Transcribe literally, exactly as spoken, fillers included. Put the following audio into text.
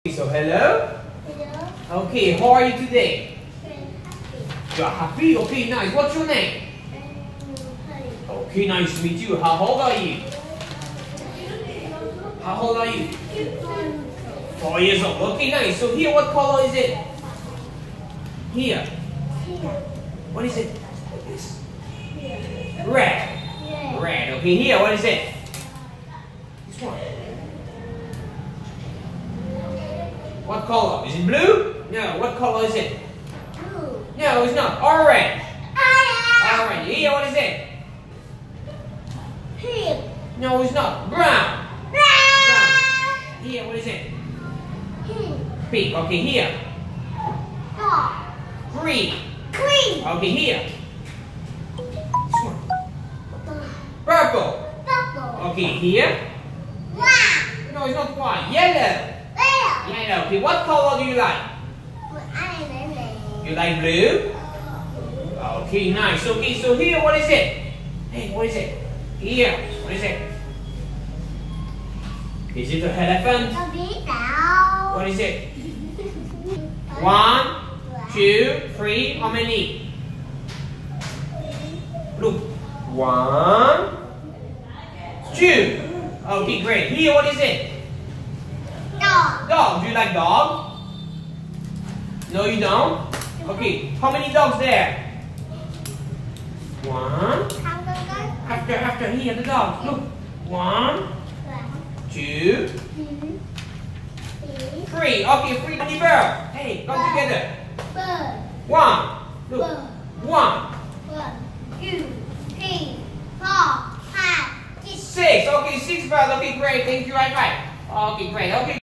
So hello. Hello. Okay, how are you today? Very happy. You're happy? Okay, nice. What's your name? I'm Okay, nice to meet you. How old are you? How old are you? Four years old. Okay, nice. So here, what color is it? Here. What is it? This. Red. Red. Okay, here. What is it? This one. What color? Is it blue? No. What color is it? Blue. No, it's not. Orange. Orange. Orange. Here, what is it? Pink. No, it's not. Brown. Brown. Here, what is it? Pink. Pink. Okay, here. Dog. Green. Green. Okay, here. This one. Purple. Purple. Okay, here. Black. No, it's not white. Yellow. Red. Yellow. Okay, what color do you like? You like blue? Okay, nice. Okay, so here, what is it? Hey, what is it? Here, what is it? Is it an elephant? What is it? One, two, three. How many? Look. One, two. Okay, great. Here, what is it? Dog. Dog. Do you like dog? No, you don't? Okay, how many dogs there? One. After, after, here, the dog. Look. One, two, three. Okay, three tiny bird. Hey, come together. One. Look. One. Six. Okay, six birds. Okay, great. Thank you. Right, right. Okay, great. Okay.